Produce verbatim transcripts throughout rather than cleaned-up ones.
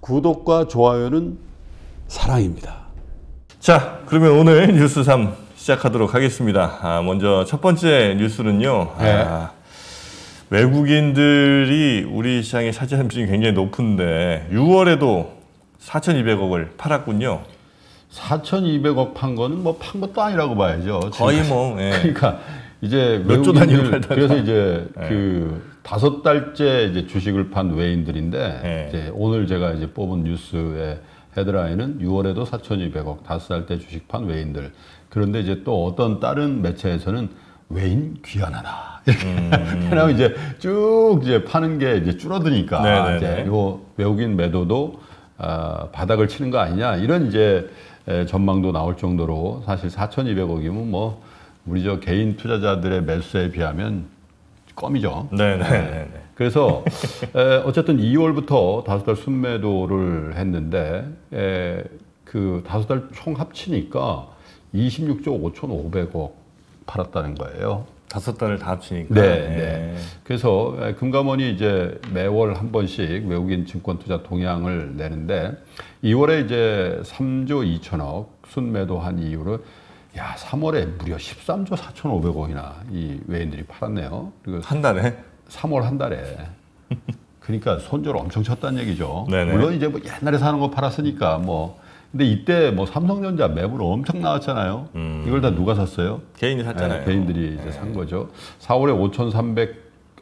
구독과 좋아요는 사랑입니다. 자, 그러면 오늘 뉴스 삼 시작하도록 하겠습니다. 아, 먼저 첫 번째 뉴스는요. 네. 아, 외국인들이 우리 시장에 차지하는 비중이 굉장히 높은데 유월에도 사천이백억을 팔았군요. 사천이백억 판 거는 뭐 판 것도 아니라고 봐야죠. 거의 뭐. 예. 그러니까 이제 몇 조 단위로 외국인들, 팔다가. 그래서 이제 예. 그 다섯 달째 이제 주식을 판 외인들인데 예. 이제 오늘 제가 이제 뽑은 뉴스의 헤드라인은 유월에도 사천이백억 다섯 달째 주식 판 외인들. 그런데 이제 또 어떤 다른 매체에서는 외인 귀환하나 이렇게 음. 그러면 이제 쭉 이제 파는 게 이제 줄어드니까 네네네. 이제 요 외국인 매도도 아, 바닥을 치는 거 아니냐 이런 이제 에, 전망도 나올 정도로 사실 사천이백억이면 뭐 우리 저 개인 투자자들의 매수에 비하면 껌이죠. 네네. 네. 그래서 에, 어쨌든 이월부터 다섯 달 순매도를 했는데 에, 그 다섯 달 총 합치니까 이십육조 오천오백억 팔았다는 거예요. 다섯 달을 다 합치니까. 네, 예. 네. 그래서 금감원이 이제 매월 한 번씩 외국인 증권 투자 동향을 내는데 이월에 이제 삼조 이천억 순매도한 이후로 야 삼월에 무려 십삼조 사천오백억이나 이 외인들이 팔았네요. 그리고 한 달에? 삼월 한 달에. 그러니까 손절 엄청 쳤다는 얘기죠. 네네. 물론 이제 뭐 옛날에 사는 거 팔았으니까 뭐. 근데 이때 뭐 삼성전자 매물 엄청 나왔잖아요. 음. 이걸 다 누가 샀어요? 개인이 샀잖아요. 네, 개인들이 이제 네. 산 거죠. 사월에 오천삼백,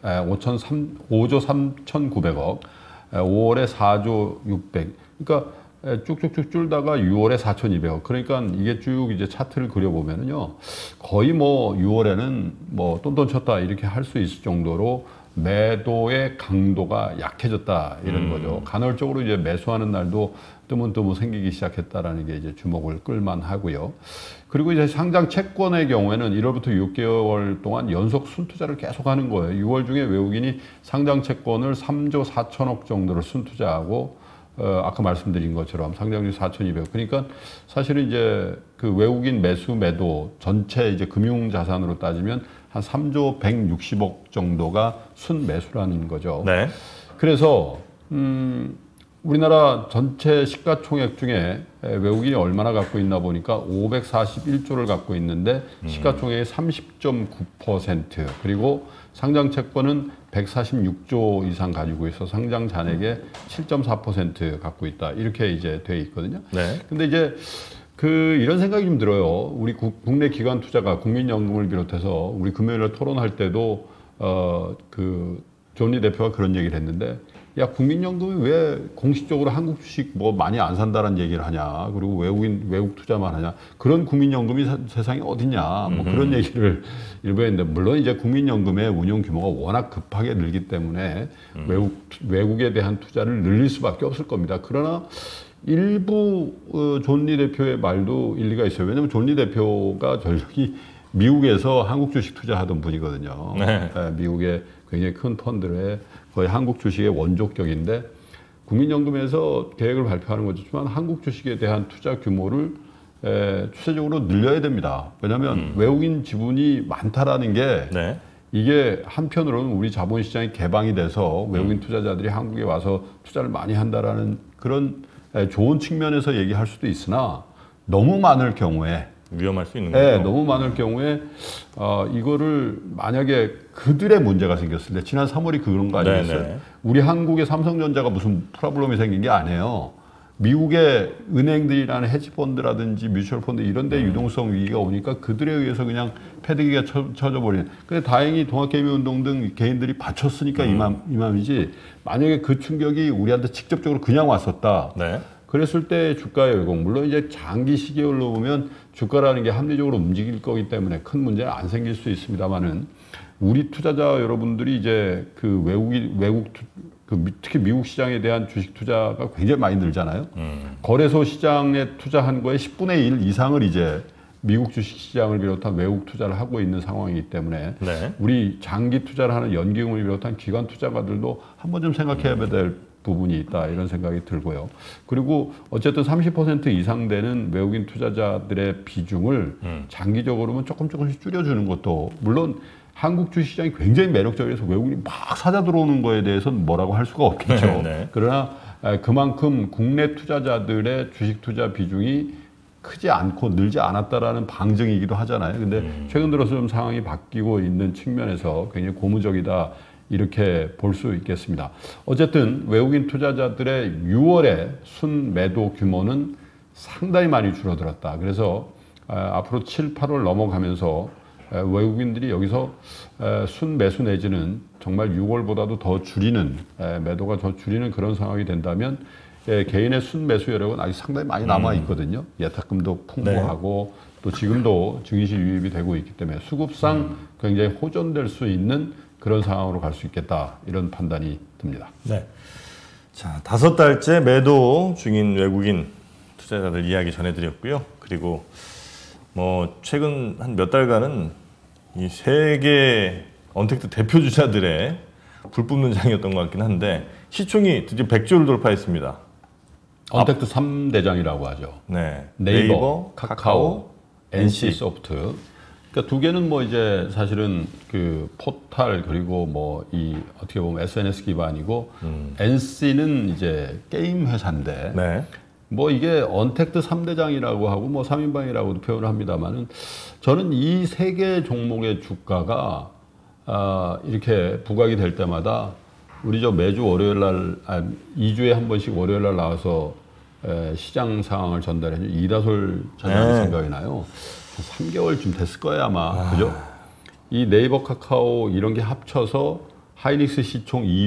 오조 삼천구백억, 오월에 사조 육백. 그러니까 쭉쭉쭉 줄다가 유월에 사천이백억. 그러니까 이게 쭉 이제 차트를 그려보면은요, 거의 뭐 유월에는 뭐 똔똔 쳤다 이렇게 할 수 있을 정도로 매도의 강도가 약해졌다 이런 음. 거죠. 간헐적으로 이제 매수하는 날도 뜨문뜨문 생기기 시작했다라는 게 이제 주목을 끌만 하고요. 그리고 이제 상장 채권의 경우에는 일월부터 육 개월 동안 연속 순투자를 계속 하는 거예요. 유월 중에 외국인이 상장 채권을 삼조 사천억 정도를 순투자하고 어, 아까 말씀드린 것처럼 상장률 사천이백억. 그러니까 사실은 이제 그 외국인 매수 매도 전체 이제 금융 자산으로 따지면 한 삼조 백육십억 정도가 순매수라는 거죠. 네. 그래서 음, 우리나라 전체 시가총액 중에 외국인이 얼마나 갖고 있나 보니까 오백사십일조를 갖고 있는데 시가총액의 삼십 점 구 퍼센트 그리고 상장 채권은 백사십육조 이상 가지고 있어 상장 잔액의 칠 점 사 퍼센트 갖고 있다. 이렇게 이제 돼 있거든요. 네. 근데 이제 그 이런 생각이 좀 들어요. 우리 국내 기관 투자가 국민연금을 비롯해서 우리 금요일에 토론할 때도 어 그 존리 대표가 그런 얘기를 했는데 야 국민연금이 왜 공식적으로 한국 주식 뭐 많이 안 산다는 얘기를 하냐 그리고 외국인 외국 투자만 하냐 그런 국민연금이 사, 세상에 어딨냐 뭐 그런 얘기를 일부 했는데 물론 이제 국민연금의 운용 규모가 워낙 급하게 늘기 때문에 음. 외국 외국에 대한 투자를 늘릴 수밖에 없을 겁니다. 그러나 일부 어, 존리 대표의 말도 일리가 있어요. 왜냐하면 존리 대표가 전력이 미국에서 한국 주식 투자하던 분이거든요. 네. 네, 미국의 굉장히 큰 펀드에 거의 한국 주식의 원조격인데 국민연금에서 계획을 발표하는 거지만 한국 주식에 대한 투자 규모를 에, 추세적으로 늘려야 됩니다. 왜냐하면 음. 외국인 지분이 많다라는 게 네. 이게 한편으로는 우리 자본시장이 개방이 돼서 외국인 투자자들이 한국에 와서 투자를 많이 한다라는 그런 에, 좋은 측면에서 얘기할 수도 있으나 너무 많을 경우에 위험할 수 있는 거죠. 네, 너무 많을 경우에 어, 이거를 만약에 그들의 문제가 생겼을 때 지난 삼월이 그런 거 아니겠어요? 네네. 우리 한국의 삼성전자가 무슨 프로블럼이 생긴 게 아니에요. 미국의 은행들이라는 헤지펀드라든지 뮤추얼펀드 이런 데 음. 유동성 위기가 오니까 그들에 의해서 그냥 패드기가 쳐, 쳐져 버리는. 근데 다행히 동학개미운동 등 개인들이 받쳤으니까 음. 이맘, 이맘이지 만약에 그 충격이 우리한테 직접적으로 그냥 왔었다. 네. 그랬을 때 주가의 왜곡, 물론 이제 장기 시계열로 보면 주가라는 게 합리적으로 움직일 거기 때문에 큰 문제는 안 생길 수 있습니다만은 우리 투자자 여러분들이 이제 그 외국이, 외국, 투, 그 특히 미국 시장에 대한 주식 투자가 굉장히 많이 늘잖아요. 음. 거래소 시장에 투자한 거에 십분의 일 이상을 이제 미국 주식 시장을 비롯한 외국 투자를 하고 있는 상황이기 때문에 네. 우리 장기 투자를 하는 연기금을 비롯한 기관 투자가들도 한 번 좀 생각해야 될 부분이 있다 이런 생각이 들고요. 그리고 어쨌든 삼십 퍼센트 이상 되는 외국인 투자자들의 비중을 음. 장기적으로는 조금 조금씩 줄여주는 것도 물론 한국 주식시장이 굉장히 매력적이어서 외국인이 막 사자 들어오는 거에 대해서는 뭐라고 할 수가 없겠죠. 네, 네. 그러나 에, 그만큼 국내 투자자들의 주식 투자 비중이 크지 않고 늘지 않았다라는 방증이기도 하잖아요. 근데 음. 최근 들어서 좀 상황이 바뀌고 있는 측면에서 굉장히 고무적이다 이렇게 볼 수 있겠습니다. 어쨌든 외국인 투자자들의 유월의 순매도 규모는 상당히 많이 줄어들었다. 그래서 앞으로 칠, 팔월 넘어가면서 외국인들이 여기서 순매수 내지는 정말 유월보다도 더 줄이는 매도가 더 줄이는 그런 상황이 된다면 개인의 순매수 여력은 아직 상당히 많이 남아 있거든요. 예탁금도 풍부하고 네. 또 지금도 증시 유입이 되고 있기 때문에 수급상 음. 굉장히 호전될 수 있는 그런 상황으로 갈 수 있겠다 이런 판단이 듭니다. 네. 자, 다섯 달째 매도 중인 외국인 투자자들 이야기 전해드렸고요. 그리고 뭐 최근 한 몇 달간은 이 세계 언택트 대표 주자들의 불 뿜는 장이었던 것 같긴 한데 시총이 드디어 백조를 돌파했습니다. 언택트 삼 대장이라고 하죠. 네. 네이버, 네이버 카카오, 카카오 엔씨소프트. 그러니까 두 개는 뭐 이제 사실은 그 포탈 그리고 뭐 이 어떻게 보면 에스엔에스 기반이고 음. 엔씨는 이제 게임 회사인데 네. 뭐 이게 언택트 삼 대장이라고 하고 뭐 삼 인방이라고도 표현을 합니다만은 저는 이 세 개 종목의 주가가 아 이렇게 부각이 될 때마다 우리 저 매주 월요일 날 아, 이 주에 한 번씩 월요일 날 나와서 에, 시장 상황을 전달해 준 이다솔 차장이 네. 생각이 나요. 삼 개월쯤 됐을 거예요 아마. 아. 그죠? 이 네이버 카카오 이런 게 합쳐서 하이닉스 시총 이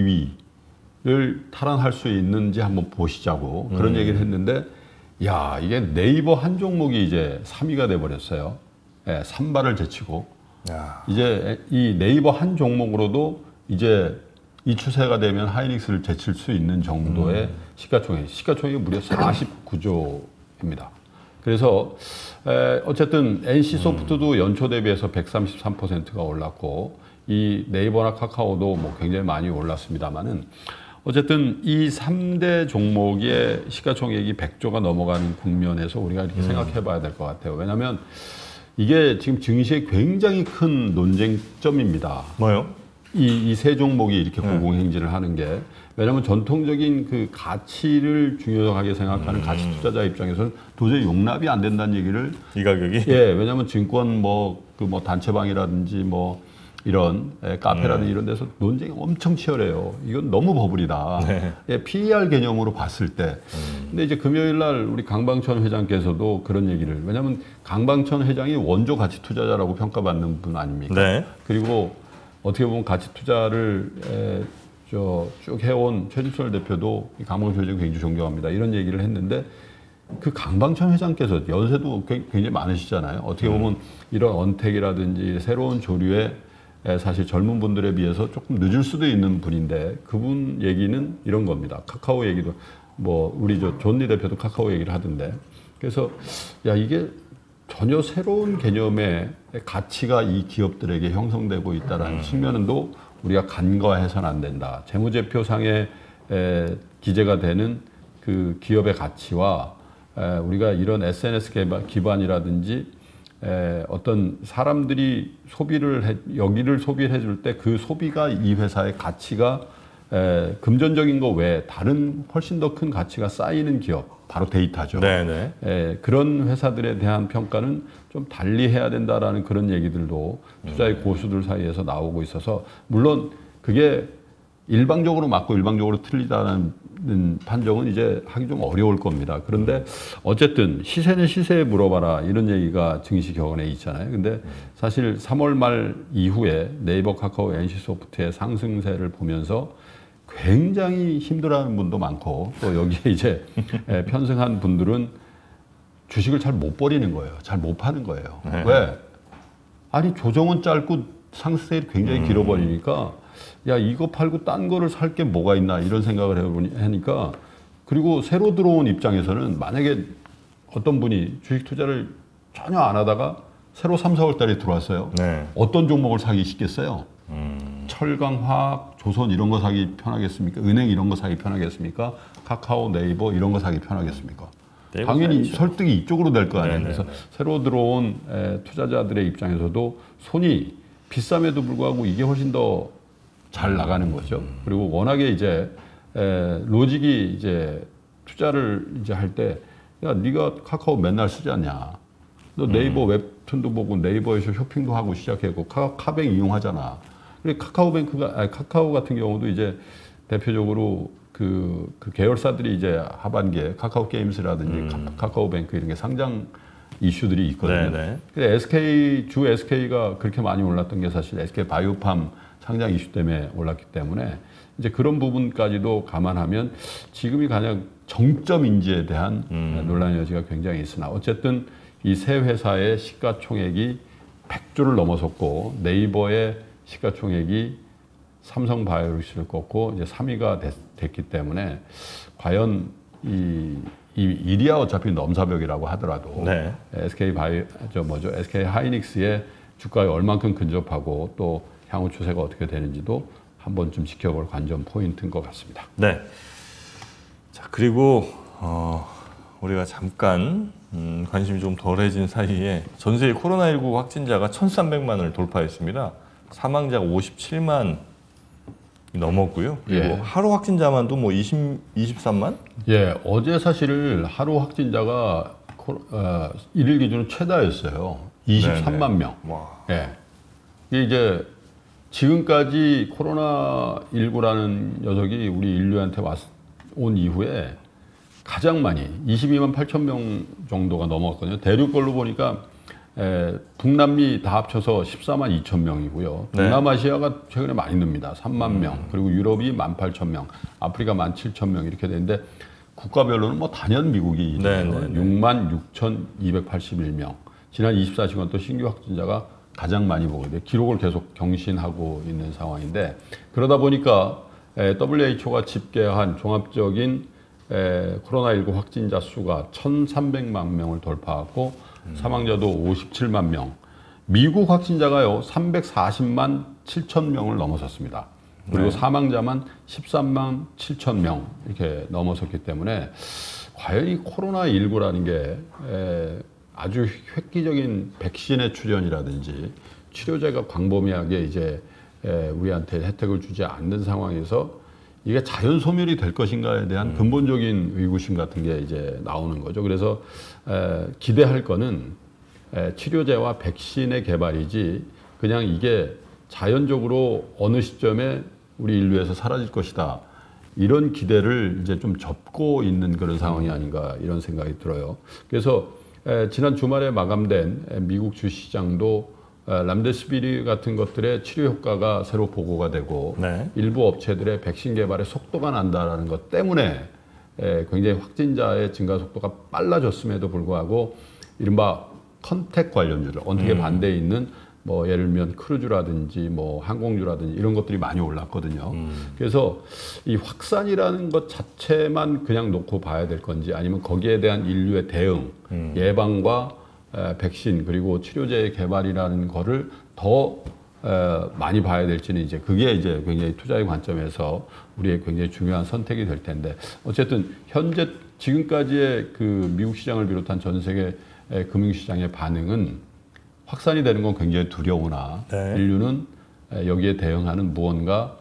위를 탈환할 수 있는지 한번 보시자고 그런 음. 얘기를 했는데 야 이게 네이버 한 종목이 이제 삼 위가 돼버렸어요. 예, 삼발을 제치고 야. 이제 이 네이버 한 종목으로도 이제 이 추세가 되면 하이닉스를 제칠 수 있는 정도의 음. 시가총액, 시가총액이 무려 사십구 조입니다. 그래서 에, 어쨌든 엔씨소프트도 음. 연초 대비해서 백삼십삼 퍼센트가 올랐고 이 네이버나 카카오도 뭐 굉장히 많이 올랐습니다만은 어쨌든 이 삼 대 종목의 시가총액이 백 조가 넘어가는 국면에서 우리가 이렇게 음. 생각해 봐야 될 것 같아요. 왜냐하면 이게 지금 증시에 굉장히 큰 논쟁점입니다. 뭐요? 이, 이 세 종목이 이렇게 네. 고공행진을 하는 게 왜냐하면 전통적인 그 가치를 중요하게 생각하는 음. 가치 투자자 입장에서는 도저히 용납이 안 된다는 얘기를 이 가격이 예 왜냐하면 증권 뭐 그 뭐 단체방이라든지 뭐 이런 예, 카페라든지 음. 이런 데서 논쟁이 엄청 치열해요. 이건 너무 버블이다. 네. 예, 피이알 개념으로 봤을 때. 음. 근데 이제 금요일 날 우리 강방천 회장께서도 그런 얘기를 왜냐하면 강방천 회장이 원조 가치 투자자라고 평가받는 분 아닙니까? 네. 그리고 어떻게 보면 가치 투자를 에, 저 쭉 해온 최진철 대표도 강방천 회장 굉장히 존경합니다. 이런 얘기를 했는데 그 강방천 회장께서 연세도 굉장히 많으시잖아요. 어떻게 보면 음. 이런 언택이라든지 새로운 조류에 사실 젊은 분들에 비해서 조금 늦을 수도 있는 분인데 그분 얘기는 이런 겁니다. 카카오 얘기도 뭐 우리 저 존리 대표도 카카오 얘기를 하던데 그래서 야 이게 전혀 새로운 개념의 가치가 이 기업들에게 형성되고 있다는 음. 측면도 우리가 간과해서는 안 된다. 재무제표상에 에, 기재가 되는 그 기업의 가치와 에, 우리가 이런 에스엔에스 기반, 기반이라든지 에, 어떤 사람들이 소비를 해, 여기를 소비를 해줄 때 그 소비가 이 회사의 가치가 에, 금전적인 거 외에 다른 훨씬 더 큰 가치가 쌓이는 기업, 바로 데이터죠. 네네. 에, 그런 회사들에 대한 평가는 좀 달리 해야 된다라는 그런 얘기들도 투자의 음. 고수들 사이에서 나오고 있어서 물론 그게 일방적으로 맞고 일방적으로 틀리다는 판정은 이제 하기 좀 어려울 겁니다. 그런데 어쨌든 시세는 시세에 물어봐라 이런 얘기가 증시 격언에 있잖아요. 근데 사실 삼월 말 이후에 네이버, 카카오, 엔씨소프트의 상승세를 보면서 굉장히 힘들어하는 분도 많고 또 여기에 이제 편승한 분들은 주식을 잘 못 버리는 거예요. 잘 못 파는 거예요. 네. 왜? 아니 조정은 짧고 상승세율이 굉장히 음. 길어버리니까 야 이거 팔고 딴 거를 살 게 뭐가 있나 이런 생각을 해보니 하니까 그리고 새로 들어온 입장에서는 만약에 어떤 분이 주식 투자를 전혀 안 하다가 새로 삼, 사월 달에 들어왔어요. 네. 어떤 종목을 사기 쉽겠어요? 음. 철강, 화학, 조선 이런 거 사기 편하겠습니까? 은행 이런 거 사기 편하겠습니까? 카카오, 네이버 이런 거 사기 편하겠습니까? 당연히 사야죠. 설득이 이쪽으로 될 거 아니에요. 네네네. 그래서 새로 들어온 에, 투자자들의 입장에서도 손이 비쌈에도 불구하고 이게 훨씬 더 잘 나가는 거죠. 그리고 워낙에 이제 에, 로직이 이제 투자를 이제 할 때, 야, 네가 카카오 맨날 쓰지 않냐? 너 네이버 음. 웹툰도 보고 네이버에서 쇼핑도 하고 시작했고 카, 카뱅 이용하잖아. 그리고 카카오뱅크가, 아니, 카카오 같은 경우도 이제 대표적으로 그, 그 계열사들이 이제 하반기에 카카오 게임스라든지 음. 카, 카카오뱅크 이런 게 상장 이슈들이 있거든요. 네네. 근데 에스케이, 주 에스케이가 그렇게 많이 올랐던 게 사실 에스케이 바이오팜 상장 이슈 때문에 올랐기 때문에 이제 그런 부분까지도 감안하면 지금이 가장 정점인지에 대한 음. 논란의 여지가 굉장히 있으나 어쨌든 이 세 회사의 시가총액이 백조를 넘어섰고 네이버의 시가총액이 삼성바이오로직을 꺾고 이제 삼 위가 됐, 됐기 때문에 과연 이, 이 일이야 어차피 넘사벽이라고 하더라도 네. 에스케이 바이 저 뭐죠 에스케이 하이닉스의 주가에 얼만큼 근접하고 또 향후 추세가 어떻게 되는지도 한번 좀 지켜볼 관전 포인트인 것 같습니다. 네. 자 그리고 어, 우리가 잠깐 음, 관심이 좀 덜해진 사이에 전 세계 코로나십구 확진자가 천삼백만을 돌파했습니다. 사망자가 오십칠만 넘었고요. 그리고 예. 하루 확진자만도 뭐 이십, 이십삼만? 예, 어제 사실 하루 확진자가 어, 일일 기준으로 최다였어요. 이십삼만 네네. 명. 와. 예. 이게 이제 지금까지 코로나십구라는 녀석이 우리 인류한테 왔, 온 이후에 가장 많이 이십이만 팔천 명 정도가 넘었거든요. 대륙 걸로 보니까 에, 북남미 다 합쳐서 십사만 이천 명이고요. 네. 동남아시아가 최근에 많이 늡니다. 삼만 명. 음. 그리고 유럽이 만 팔천 명, 아프리카 만 칠천 명 이렇게 되는데 국가별로는 뭐 단연 미국이 네, 네, 네. 육만 육천이백팔십일 명. 지난 이십사 시간 또 신규 확진자가 가장 많이 보게 돼 기록을 계속 경신하고 있는 상황인데 그러다 보니까 에, 더블유에이치오가 집계한 종합적인 에, 코로나십구 확진자 수가 천삼백만 명을 돌파하고 음. 사망자도 오십칠만 명. 미국 확진자가요 삼백사십만 칠천 명을 넘어섰습니다. 그리고 네. 사망자만 십삼만 칠천 명 이렇게 넘어섰기 때문에 과연 이 코로나십구라는 게 에, 아주 획기적인 백신의 출현이라든지 치료제가 광범위하게 이제 에, 우리한테 혜택을 주지 않는 상황에서 이게 자연 소멸이 될 것인가에 대한 음. 근본적인 의구심 같은 게 이제 나오는 거죠. 그래서 에, 기대할 거는 에, 치료제와 백신의 개발이지 그냥 이게 자연적으로 어느 시점에 우리 인류에서 사라질 것이다. 이런 기대를 이제 좀 접고 있는 그런 상황이 아닌가 이런 생각이 들어요. 그래서 에, 지난 주말에 마감된 에, 미국 주시장도 람데시비리 같은 것들의 치료 효과가 새로 보고가 되고 네. 일부 업체들의 백신 개발에 속도가 난다는 것 때문에 굉장히 확진자의 증가 속도가 빨라졌음에도 불구하고 이른바 컨택 관련주들, 언택에 음. 반대에 있는 뭐 예를 들면 크루즈라든지 뭐 항공주라든지 이런 것들이 많이 올랐거든요. 음. 그래서 이 확산이라는 것 자체만 그냥 놓고 봐야 될 건지 아니면 거기에 대한 인류의 대응, 음. 예방과 백신 그리고 치료제 개발이라는 거를 더 많이 봐야 될지는 이제 그게 이제 굉장히 투자의 관점에서 우리의 굉장히 중요한 선택이 될 텐데 어쨌든 현재 지금까지의 그 미국 시장을 비롯한 전 세계 금융시장의 반응은 확산이 되는 건 굉장히 두려우나 네. 인류는 여기에 대응하는 무언가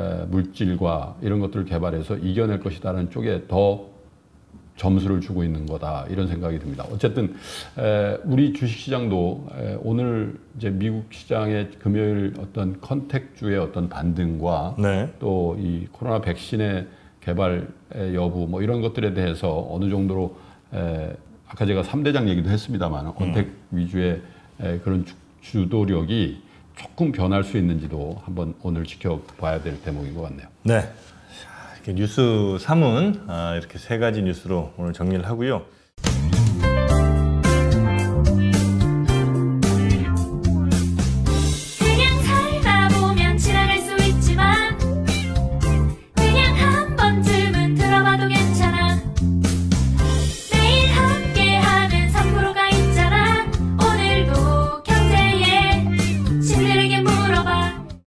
물질과 이런 것들을 개발해서 이겨낼 것이다라는 쪽에 더 점수를 주고 있는 거다 이런 생각이 듭니다. 어쨌든 에, 우리 주식시장도 에, 오늘 이제 미국 시장의 금요일 어떤 컨택주의 어떤 반등과 네. 또 이 코로나 백신의 개발 여부 뭐 이런 것들에 대해서 어느 정도로 에, 아까 제가 삼 대장 얘기도 했습니다만 컨택 음. 위주의 에, 그런 주, 주도력이 조금 변할 수 있는지도 한번 오늘 지켜봐야 될 대목인 것 같네요. 네. 뉴스 삼은 이렇게 세 가지 뉴스로 오늘 정리를 하고요.